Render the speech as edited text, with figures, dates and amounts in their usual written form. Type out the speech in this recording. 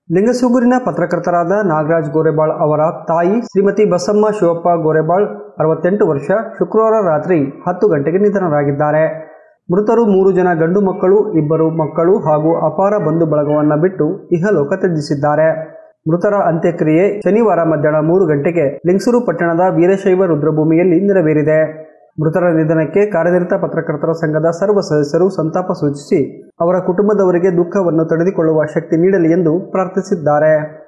ಲಿಂಗಸೂಗೂರಿನ ಪತ್ರಕರ್ತರಾದ ನಾಗರಾಜ್ ಗೋರೆಬಾಳ್ ಅವರ ತಾಯಿ ಶ್ರೀಮತಿ ಬಸಮ್ಮ ಶಿವಪ್ಪ ಗೋರೆಬಾಳ್ 68 ವರ್ಷ ಶುಕ್ರವಾರ ರಾತ್ರಿ 10 ಗಂಟೆಗೆ ನಿಧನರಾಗಿದ್ದಾರೆ. ಮೃತರು 3 ಜನ ಗಂಡು ಮಕ್ಕಳು, 2 ಮಕ್ಕಳು ಹಾಗೂ ಅಪಾರ ಬಂಧು ಬಳಗವನ್ನು ಬಿಟ್ಟು ಇಹಲೋಕ ತ್ಯಜಿಸಿದ್ದಾರೆ. ಮೃತರ ಅಂತ್ಯಕ್ರಿಯೆ ಶನಿವಾರ ಮಧ್ಯಾಹ್ನ 3 ಗಂಟೆಗೆ ಲಿಂಗಸೂರು ಪಟ್ಟಣದ ವೀರಶೈವ ರುದ್ರಭೂಮಿಯಲ್ಲಿ ನೆರವೇರಿದೆ. ಮೃತರ ನಿಧನಕ್ಕೆ ಕಾರ್ಯನಿರತ ಪತ್ರಕರ್ತರ ಸಂಘದ ಸರ್ವ ಸದಸ್ಯರು ಸಂತಾಪ ಸೂಚಿಸಿ ಅವರ ಕುಟುಂಬದವರಿಗೆ ದುಃಖವನ್ನು ತಡೆದುಕೊಳ್ಳುವ ಶಕ್ತಿ ನೀಡಲಿ ಎಂದು ಪ್ರಾರ್ಥಿಸಿದ್ದಾರೆ.